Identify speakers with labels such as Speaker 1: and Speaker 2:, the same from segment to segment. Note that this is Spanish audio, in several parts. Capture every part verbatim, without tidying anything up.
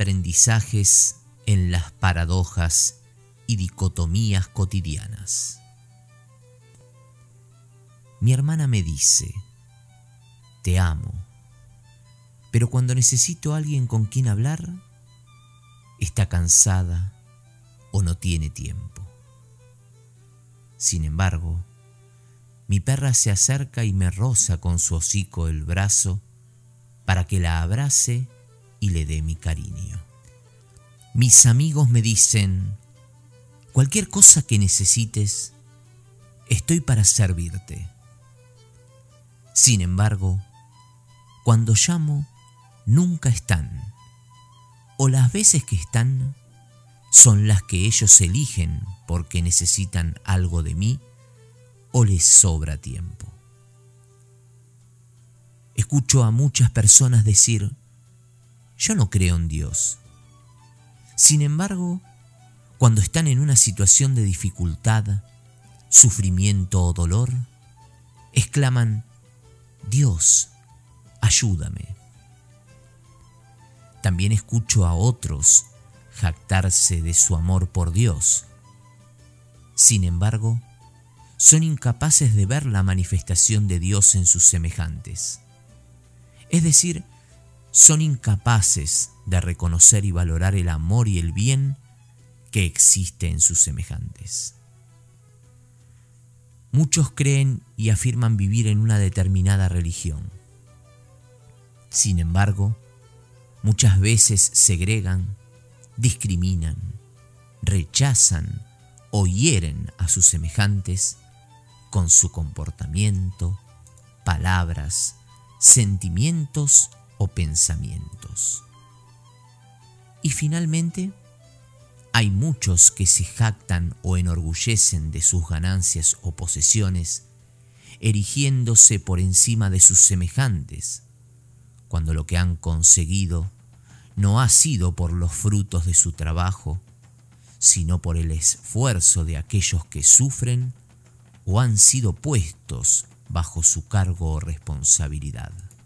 Speaker 1: aprendizajes en las paradojas y dicotomías cotidianas. Mi hermana me dice: te amo, pero cuando necesito a alguien con quien hablar, está cansada o no tiene tiempo. Sin embargo, mi perra se acerca y me roza con su hocico el brazo para que la abrace y le dé mi cariño. Mis amigos me dicen: cualquier cosa que necesites, estoy para servirte. Sin embargo, cuando llamo, nunca están, o las veces que están son las que ellos eligen porque necesitan algo de mí o les sobra tiempo. Escucho a muchas personas decir: yo no creo en Dios. Sin embargo, cuando están en una situación de dificultad, sufrimiento o dolor, exclaman: Dios, ayúdame. También escucho a otros jactarse de su amor por Dios. Sin embargo, son incapaces de ver la manifestación de Dios en sus semejantes. Es decir, son incapaces de reconocer y valorar el amor y el bien que existe en sus semejantes. Muchos creen y afirman vivir en una determinada religión. Sin embargo, muchas veces segregan, discriminan, rechazan o hieren a sus semejantes con su comportamiento, palabras, sentimientos o pensamientos. Y finalmente, hay muchos que se jactan o enorgullecen de sus ganancias o posesiones, erigiéndose por encima de sus semejantes, cuando lo que han conseguido no ha sido por los frutos de su trabajo, sino por el esfuerzo de aquellos que sufren o han sido puestos bajo su cargo o responsabilidad.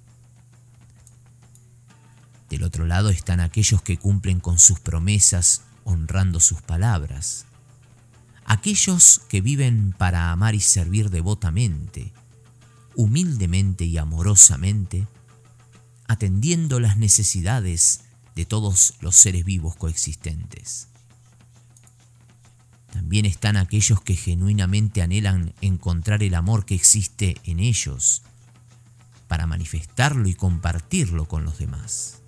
Speaker 1: Del otro lado están aquellos que cumplen con sus promesas honrando sus palabras, aquellos que viven para amar y servir devotamente, humildemente y amorosamente, atendiendo las necesidades de todos los seres vivos coexistentes. También están aquellos que genuinamente anhelan encontrar el amor que existe en ellos para manifestarlo y compartirlo con los demás.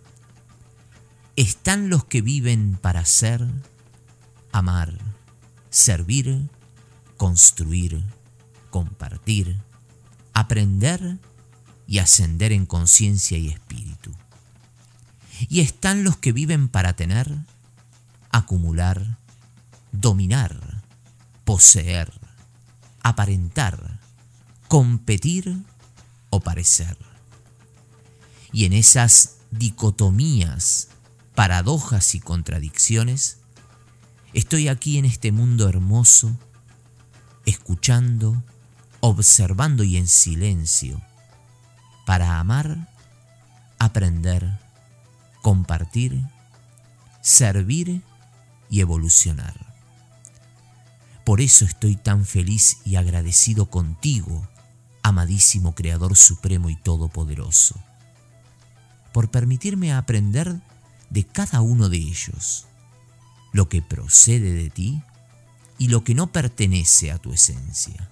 Speaker 1: Están los que viven para ser, amar, servir, construir, compartir, aprender y ascender en conciencia y espíritu. Y están los que viven para tener, acumular, dominar, poseer, aparentar, competir o parecer. Y en esas dicotomías, paradojas y contradicciones, estoy aquí en este mundo hermoso, escuchando, observando y en silencio, para amar, aprender, compartir, servir y evolucionar. Por eso estoy tan feliz y agradecido contigo, amadísimo Creador Supremo y Todopoderoso, por permitirme aprender de cada uno de ellos, lo que procede de ti y lo que no pertenece a tu esencia.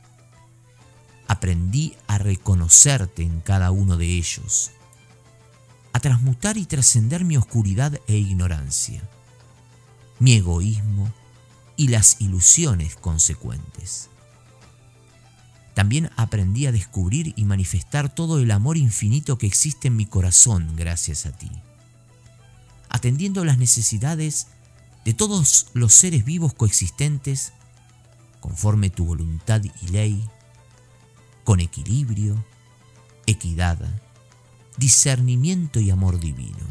Speaker 1: Aprendí a reconocerte en cada uno de ellos, a transmutar y trascender mi oscuridad e ignorancia, mi egoísmo y las ilusiones consecuentes. También aprendí a descubrir y manifestar todo el amor infinito que existe en mi corazón gracias a ti, atendiendo las necesidades de todos los seres vivos coexistentes conforme tu voluntad y ley, con equilibrio, equidad, discernimiento y amor divino.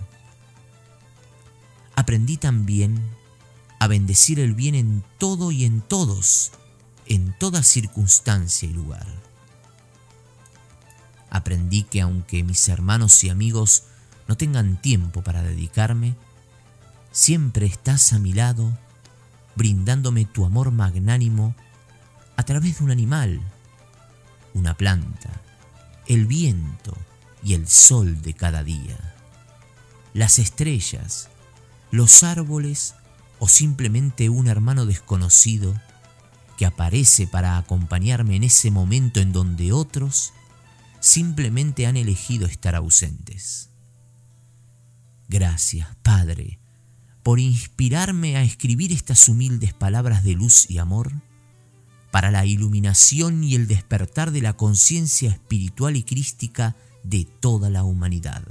Speaker 1: Aprendí también a bendecir el bien en todo y en todos, en toda circunstancia y lugar. Aprendí que aunque mis hermanos y amigos no tengan tiempo para dedicarme, siempre estás a mi lado, brindándome tu amor magnánimo a través de un animal, una planta, el viento y el sol de cada día, las estrellas, los árboles o simplemente un hermano desconocido que aparece para acompañarme en ese momento en donde otros simplemente han elegido estar ausentes. Gracias, Padre, por inspirarme a escribir estas humildes palabras de luz y amor para la iluminación y el despertar de la conciencia espiritual y crística de toda la humanidad.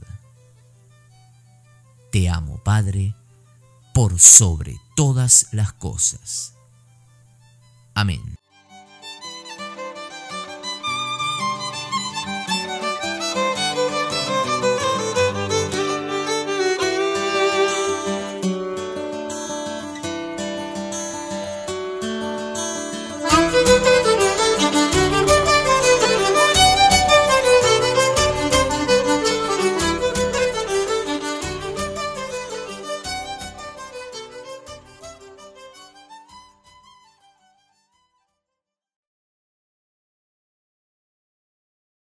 Speaker 1: Te amo, Padre, por sobre todas las cosas. Amén.